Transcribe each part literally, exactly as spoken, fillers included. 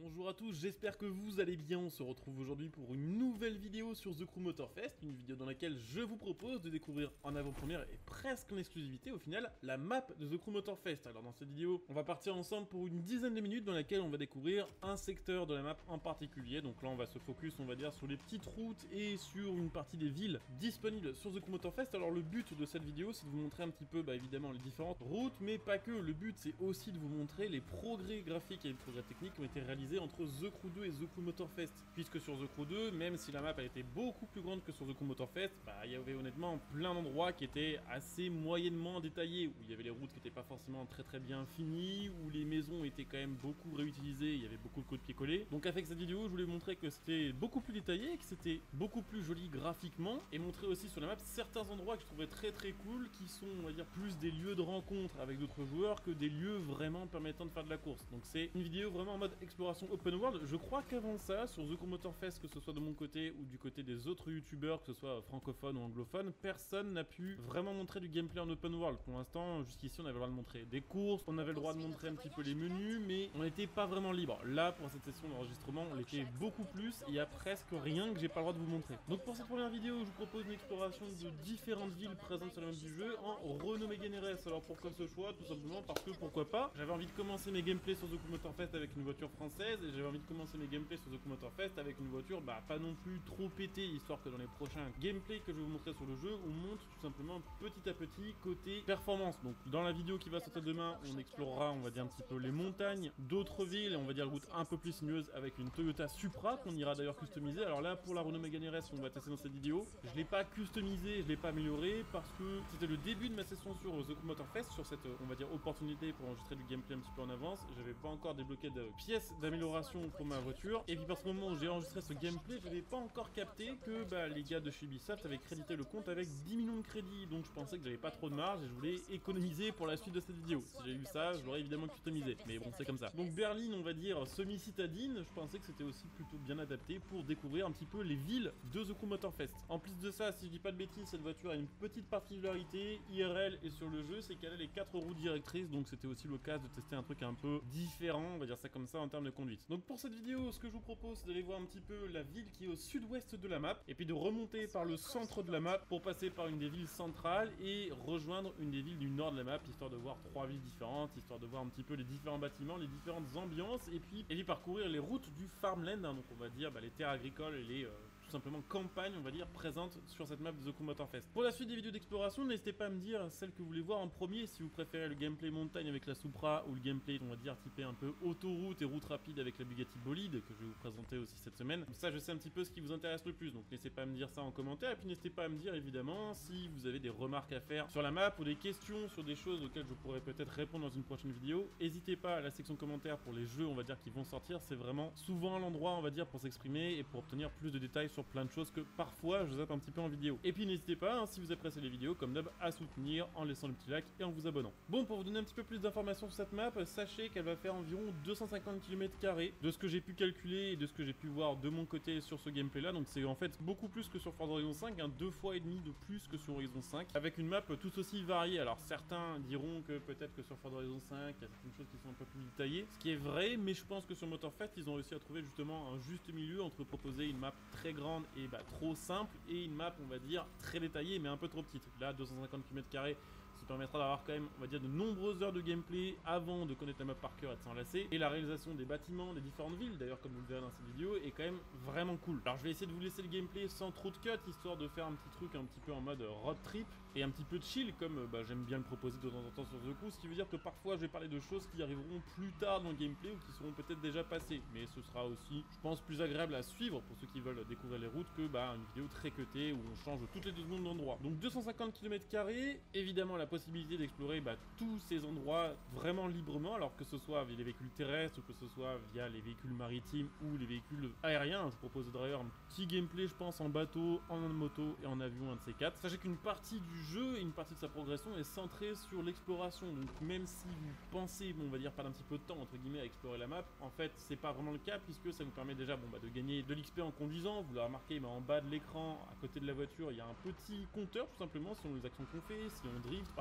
Bonjour à tous, j'espère que vous allez bien. On se retrouve aujourd'hui pour une nouvelle vidéo sur The Crew Motorfest, une vidéo dans laquelle je vous propose de découvrir en avant-première et presque en exclusivité au final la map de The Crew Motorfest. Alors dans cette vidéo, on va partir ensemble pour une dizaine de minutes dans laquelle on va découvrir un secteur de la map en particulier. Donc là on va se focus, on va dire, sur les petites routes et sur une partie des villes disponibles sur The Crew Motorfest. Alors le but de cette vidéo, c'est de vous montrer un petit peu, bah évidemment, les différentes routes, mais pas que. Le but c'est aussi de vous montrer les progrès graphiques et les progrès techniques qui ont été réalisés entre The Crew deux et The Crew Motorfest, puisque sur The Crew deux, même si la map a été beaucoup plus grande que sur The Crew Motorfest, bah il y avait honnêtement plein d'endroits qui étaient assez moyennement détaillés, où il y avait les routes qui n'étaient pas forcément très très bien finies, où les maisons étaient quand même beaucoup réutilisées, il y avait beaucoup de coups de pied collés. Donc avec cette vidéo, je voulais montrer que c'était beaucoup plus détaillé, que c'était beaucoup plus joli graphiquement, et montrer aussi sur la map certains endroits que je trouvais très très cool, qui sont, on va dire, plus des lieux de rencontre avec d'autres joueurs que des lieux vraiment permettant de faire de la course. Donc c'est une vidéo vraiment en mode exploration open world. Je crois qu'avant ça, sur The Crew Motorfest, que ce soit de mon côté ou du côté des autres youtubeurs, que ce soit francophones ou anglophones, personne n'a pu vraiment montrer du gameplay en open world. Pour l'instant, jusqu'ici, on avait le droit de montrer des courses, on avait le droit de montrer un petit peu les menus, mais on n'était pas vraiment libre. Là, pour cette session d'enregistrement, on l'était beaucoup plus, et il y a presque rien que j'ai pas le droit de vous montrer. Donc pour cette première vidéo, je vous propose une exploration de différentes villes présentes sur la map du jeu en Renault Mégane R S. Alors pourquoi ce choix? Tout simplement parce que, pourquoi pas, j'avais envie de commencer mes gameplays sur The Crew Motorfest avec une voiture française, et j'avais envie de commencer mes gameplays sur The Crew Motorfest avec une voiture bah pas non plus trop pétée, histoire que dans les prochains gameplays que je vais vous montrer sur le jeu, on monte tout simplement petit à petit côté performance. Donc dans la vidéo qui va sortir demain, on explorera, on va dire, un petit peu les montagnes d'autres villes, et on va dire routes un peu plus sinueuses avec une Toyota Supra qu'on ira d'ailleurs customiser. Alors là, pour la Renault Mégane R S, on va tester dans cette vidéo, je l'ai pas customisé, je l'ai pas amélioré parce que c'était le début de ma session sur The Crew Motorfest, sur cette, on va dire, opportunité pour enregistrer du gameplay un petit peu en avance. J'avais pas encore débloqué de pièces d'amélioration pour ma voiture, et puis parce qu'au moment où j'ai enregistré ce gameplay, j'avais pas encore capté que bah, les gars de chez Ubisoft avaient crédité le compte avec dix millions de crédits, donc je pensais que j'avais pas trop de marge et je voulais économiser pour la suite de cette vidéo. Si j'avais eu ça, je l'aurais évidemment customisé, mais bon, c'est comme ça. Donc Berlin, on va dire semi-citadine, je pensais que c'était aussi plutôt bien adapté pour découvrir un petit peu les villes de The Crew Motorfest. En plus de ça, si je dis pas de bêtises, cette voiture a une petite particularité I R L et sur le jeu, c'est qu'elle a les quatre roues directrices, donc c'était aussi l'occasion de tester un truc un peu différent, on va dire ça comme ça, en termes de conduite. Donc pour cette vidéo, ce que je vous propose, c'est d'aller voir un petit peu la ville qui est au sud-ouest de la map, et puis de remonter par le centre de la map pour passer par une des villes centrales et rejoindre une des villes du nord de la map, histoire de voir trois villes différentes, histoire de voir un petit peu les différents bâtiments, les différentes ambiances, et puis, et puis parcourir les routes du farmland, hein, donc on va dire bah, les terres agricoles et les euh, tout simplement campagnes, on va dire, présentes sur cette map de The Crew Motorfest. Pour la suite des vidéos d'exploration, n'hésitez pas à me dire celle que vous voulez voir en premier, si vous préférez le gameplay montagne avec la Supra, ou le gameplay, on va dire, typé un peu autoroute et route rapide avec la Bugatti Bolide, que je vais vous présenter aussi cette semaine. Comme ça, je sais un petit peu ce qui vous intéresse le plus, donc n'hésitez pas à me dire ça en commentaire, et puis n'hésitez pas à me dire évidemment si vous avez des remarques à faire sur la map ou des questions sur des choses auxquelles je pourrais peut-être répondre dans une prochaine vidéo. N'hésitez pas à la section commentaires pour les jeux, on va dire, qui vont sortir. C'est vraiment souvent l'endroit, on va dire, pour s'exprimer et pour obtenir plus de détails sur plein de choses que parfois je zappe un petit peu en vidéo. Et puis n'hésitez pas, hein, si vous appréciez les vidéos, comme d'hab, à soutenir en laissant le petit like et en vous abonnant. Bon, pour vous donner un petit peu plus d'informations sur cette map, sachez qu'elle va faire environ deux cent cinquante kilomètres carrés de ce que j'ai pu calculer et de ce que j'ai pu voir de mon côté sur ce gameplay là. Donc c'est en fait beaucoup plus que sur Forza Horizon cinq, hein, deux fois et demi de plus que sur Horizon cinq, avec une map tout aussi variée. Alors certains diront que peut-être que sur Forza Horizon cinq, il y a certaines choses qui sont un peu plus détaillées, ce qui est vrai, mais je pense que sur Motorfest, ils ont réussi à trouver justement un juste milieu entre proposer une map très grande et bah, trop simple, et une map, on va dire, très détaillée mais un peu trop petite. Là, deux cent cinquante kilomètres carrés, ça permettra d'avoir quand même, on va dire, de nombreuses heures de gameplay avant de connaître la map par cœur et de s'en lasser. Et la réalisation des bâtiments des différentes villes, d'ailleurs comme vous le verrez dans cette vidéo, est quand même vraiment cool. Alors je vais essayer de vous laisser le gameplay sans trop de cuts, histoire de faire un petit truc un petit peu en mode road trip et un petit peu de chill, comme bah, j'aime bien le proposer de temps en temps sur The Crew, ce qui veut dire que parfois je vais parler de choses qui arriveront plus tard dans le gameplay ou qui seront peut-être déjà passées. Mais ce sera aussi, je pense, plus agréable à suivre pour ceux qui veulent découvrir les routes que bah, une vidéo très cutée où on change toutes les deux secondes d'endroit. Donc deux cent cinquante kilomètres carrés, évidemment la possibilité d'explorer bah, tous ces endroits vraiment librement, alors que ce soit via les véhicules terrestres ou que ce soit via les véhicules maritimes ou les véhicules aériens. Je vous propose d'ailleurs un petit gameplay, je pense, en bateau, en moto et en avion, un de ces quatre. Sachez qu'une partie du jeu et une partie de sa progression est centrée sur l'exploration, donc même si vous pensez, bon, on va dire, perdre un petit peu de temps entre guillemets à explorer la map, en fait c'est pas vraiment le cas, puisque ça vous permet déjà bon, bah, de gagner de l'X P en conduisant. Vous l'avez remarqué, mais en bas de l'écran, à côté de la voiture, il y a un petit compteur tout simplement selon les actions qu'on fait, si on drift par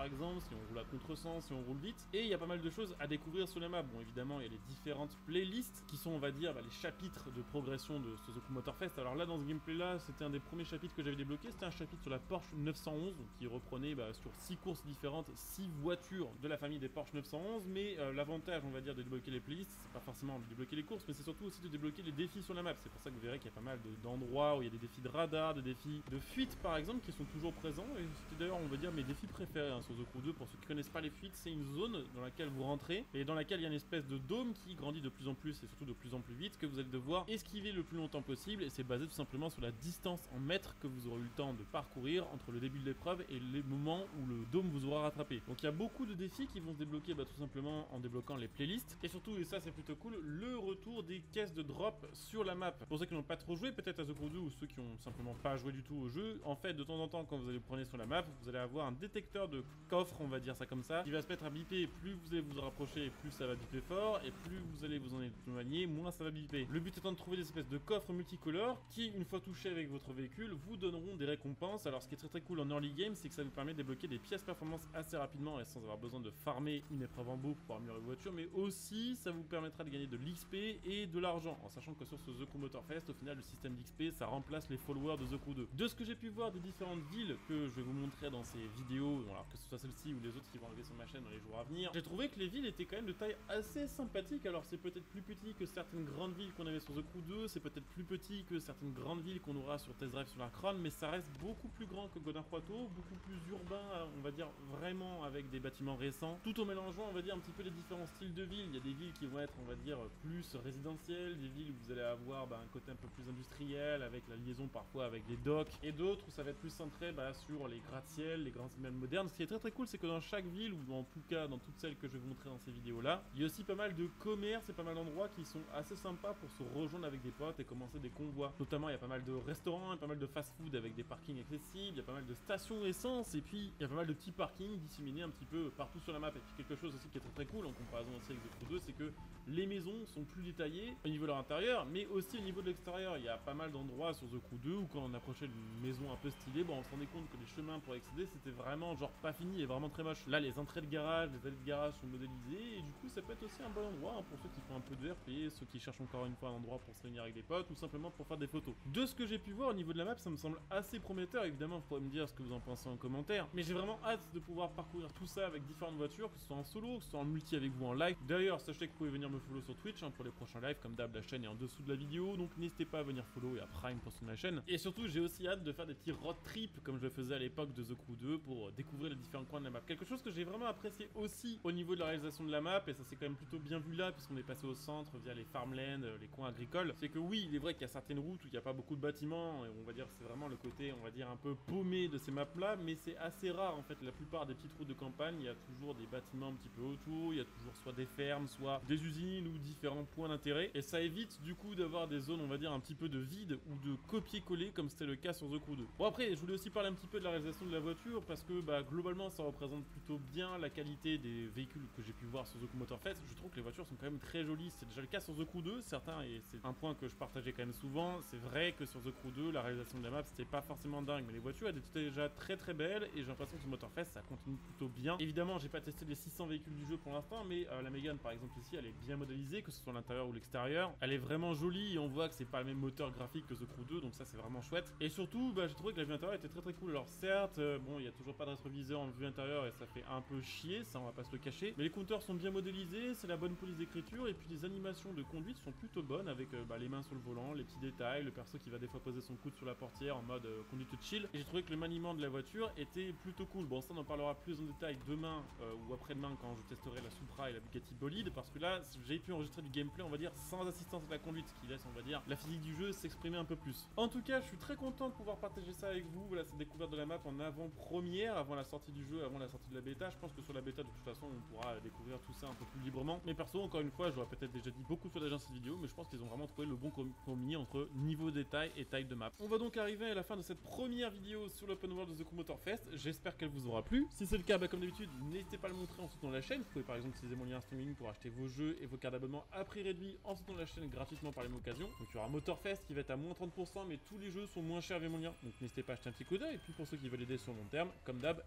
exemple, si on roule à contresens, si on roule vite. Et il y a pas mal de choses à découvrir sur la map. Bon, évidemment, il y a les différentes playlists qui sont, on va dire, bah, les chapitres de progression de Suzuki Motor Fest. Alors là, dans ce gameplay là, c'était un des premiers chapitres que j'avais débloqué. C'était un chapitre sur la Porsche neuf cent onze, donc, qui reprenait bah, sur six courses différentes, six voitures de la famille des Porsche neuf cent onze. Mais euh, l'avantage, on va dire, de débloquer les playlists, c'est pas forcément de débloquer les courses, mais c'est surtout aussi de débloquer les défis sur la map. C'est pour ça que vous verrez qu'il y a pas mal d'endroits où il y a des défis de radar, des défis de fuite par exemple, qui sont toujours présents. Et c'était d'ailleurs, on va dire, mes défis préférés hein, sur The Crew deux. Pour ceux qui connaissent pas les fuites, c'est une zone dans laquelle vous rentrez et dans laquelle il y a une espèce de dôme qui grandit de plus en plus et surtout de plus en plus vite, que vous allez devoir esquiver le plus longtemps possible. Et c'est basé tout simplement sur la distance en mètres que vous aurez eu le temps de parcourir entre le début de l'épreuve et les moments où le dôme vous aura rattrapé. Donc il y a beaucoup de défis qui vont se débloquer bah, tout simplement en débloquant les playlists. Et surtout, et ça c'est plutôt cool, le retour des caisses de drop sur la map. Pour ceux qui n'ont pas trop joué peut-être à The Crew deux ou ceux qui ont simplement pas joué du tout au jeu, en fait de temps en temps quand vous allez prendre sur la map, vous allez avoir un détecteur de coffre, on va dire ça comme ça, qui va se mettre à biper. Plus vous allez vous rapprocher, plus ça va biper fort, et plus vous allez vous en éloigner, moins ça va biper. Le but étant de trouver des espèces de coffres multicolores qui, une fois touchés avec votre véhicule, vous donneront des récompenses. Alors ce qui est très très cool en early game, c'est que ça vous permet de débloquer des pièces performance assez rapidement et sans avoir besoin de farmer une épreuve en beau pour pouvoir améliorer vos voitures, mais aussi ça vous permettra de gagner de l'X P et de l'argent, en sachant que sur ce The Crew Motor Fest, au final le système d'X P ça remplace les followers de The Crew deux. De ce que j'ai pu voir des différentes villes que je vais vous montrer dans ces vidéos, alors que ce soit celle-ci ou les autres qui vont arriver sur ma chaîne dans les jours à venir, j'ai trouvé que les villes étaient quand même de taille assez sympathique. Alors c'est peut-être plus petit que certaines grandes villes qu'on avait sur The Crew deux, c'est peut-être plus petit que certaines grandes villes qu'on aura sur Test Drive sur la Crown, mais ça reste beaucoup plus grand que Godin-Juato, beaucoup plus urbain, on va dire vraiment avec des bâtiments récents, tout en mélangeant on va dire un petit peu les différents styles de villes. Il y a des villes qui vont être on va dire plus résidentielles, des villes où vous allez avoir bah, un côté un peu plus industriel avec la liaison parfois avec les docks, et d'autres où ça va être plus centré bah, sur les gratte-ciel, les grands immeubles modernes. Ce qui est très très cool, c'est que dans chaque ville, ou en tout cas dans toutes celles que je vais vous montrer dans ces vidéos là, il y a aussi pas mal de commerces et pas mal d'endroits qui sont assez sympas pour se rejoindre avec des potes et commencer des convois. Notamment il y a pas mal de restaurants et pas mal de fast-food avec des parkings accessibles, il y a pas mal de stations essence, et puis il y a pas mal de petits parkings disséminés un petit peu partout sur la map. Et puis quelque chose aussi qui est très très cool en comparaison aussi avec The Crew deux, c'est que les maisons sont plus détaillées au niveau de leur intérieur, mais aussi au niveau de l'extérieur. Il y a pas mal d'endroits sur The Crew deux où quand on approchait d'une maison un peu stylée, bon, on se rendait compte que les chemins pour accéder c'était vraiment genre pas fini et vraiment très moche. Là les entrées de garage, les allées de garage sont modélisées, et du coup ça peut être aussi un bon endroit hein, pour ceux qui font un peu de R P, ceux qui cherchent encore une fois un endroit pour se réunir avec des potes ou simplement pour faire des photos. De ce que j'ai pu voir au niveau de la map, ça me semble assez prometteur. Évidemment vous pourrez me dire ce que vous en pensez en commentaire, mais j'ai vraiment hâte de pouvoir parcourir tout ça avec différentes voitures, que ce soit en solo, que ce soit en multi avec vous en live. D'ailleurs sachez que vous pouvez venir me follow sur Twitch hein, pour les prochains lives, comme d'hab la chaîne est en dessous de la vidéo, donc n'hésitez pas à venir follow et à prime pour soutenir la chaîne. Et surtout j'ai aussi hâte de faire des petits road trips comme je le faisais à l'époque de The Crew deux pour découvrir les différents coins de la map. Quelque chose que j'ai vraiment apprécié aussi au niveau de la réalisation de la map, et ça c'est quand même plutôt bien vu là puisqu'on est passé au centre via les farmlands, les coins agricoles, c'est que oui il est vrai qu'il y a certaines routes où il n'y a pas beaucoup de bâtiments et on va dire c'est vraiment le côté on va dire un peu paumé de ces maps là, mais c'est assez rare en fait. La plupart des petites routes de campagne, il y a toujours des bâtiments un petit peu autour, il y a toujours soit des fermes, soit des usines ou différents points d'intérêt, et ça évite du coup d'avoir des zones on va dire un petit peu de vide ou de copier-coller comme c'était le cas sur The Crew deux. Bon après je voulais aussi parler un petit peu de la réalisation de la voiture parce que bah globalement ça représente plutôt bien la qualité des véhicules que j'ai pu voir sur The Crew Motor Fest. Je trouve que les voitures sont quand même très jolies, c'est déjà le cas sur The Crew deux, certains, et c'est un point que je partageais quand même souvent, c'est vrai que sur The Crew deux la réalisation de la map c'était pas forcément dingue, mais les voitures elles étaient déjà très très belles, et j'ai l'impression que sur Motor Fest ça continue plutôt bien. Évidemment j'ai pas testé les six cents véhicules du jeu pour l'instant, mais euh, la Mégane par exemple ici elle est bien modélisée, que ce soit l'intérieur ou l'extérieur, elle est vraiment jolie et on voit que c'est pas le même moteur graphique que The Crew deux, donc ça c'est vraiment chouette. Et surtout bah, j'ai trouvé que la vue intérieure était très très cool. Alors certes euh, bon il y a toujours pas de rétroviseur en vue intérieure et ça fait un peu chier, ça on va pas se le cacher, mais les compteurs sont bien modélisés, c'est la bonne police d'écriture, et puis les animations de conduite sont plutôt bonnes avec euh, bah, les mains sur le volant, les petits détails, le perso qui va des fois poser son coude sur la portière en mode euh, conduite chill, et j'ai trouvé que le maniement de la voiture était plutôt cool. Bon ça on en parlera plus en détail demain euh, ou après-demain quand je testerai la Supra et la Bugatti Bolide, parce que là j'ai pu enregistrer du gameplay on va dire sans assistance à la conduite, ce qui laisse on va dire la physique du jeu s'exprimer un peu plus. En tout cas je suis très content de pouvoir partager ça avec vous. Voilà, cette découverte de la map en avant-première, avant la sortie du jeu, avant la sortie de la bêta. Je pense que sur la bêta de toute façon on pourra découvrir tout ça un peu plus librement, mais perso encore une fois j'aurais peut-être déjà dit beaucoup sur déjà cette vidéo, mais je pense qu'ils ont vraiment trouvé le bon combiné entre niveau détail et taille de map. On va donc arriver à la fin de cette première vidéo sur l'open world de The Crew Motor Fest. J'espère qu'elle vous aura plu. Si c'est le cas, bah, comme d'habitude n'hésitez pas à le montrer en soutenant la chaîne. Vous pouvez par exemple utiliser mon lien streaming pour acheter vos jeux et vos cartes d'abonnement à prix réduit en soutenant la chaîne gratuitement par les mêmes occasions. Donc il y aura Motor Fest qui va être à moins trente pour cent, mais tous les jeux sont moins chers via mon lien, donc n'hésitez pas à acheter un petit coup d'œil. Et puis pour ceux qui veulent aider sur long terme, comme d'hab il y a le bouton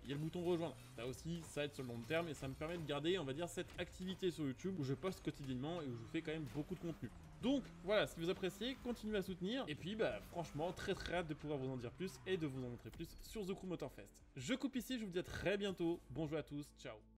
rejoindre. Ça aussi, ça aide sur le long terme et ça me permet de garder, on va dire, cette activité sur YouTube où je poste quotidiennement et où je vous fais quand même beaucoup de contenu. Donc voilà, si vous appréciez, continuez à soutenir. Et puis bah franchement, très très hâte de pouvoir vous en dire plus et de vous en montrer plus sur The Crew Motorfest. Je coupe ici, je vous dis à très bientôt. Bonjour à tous, ciao.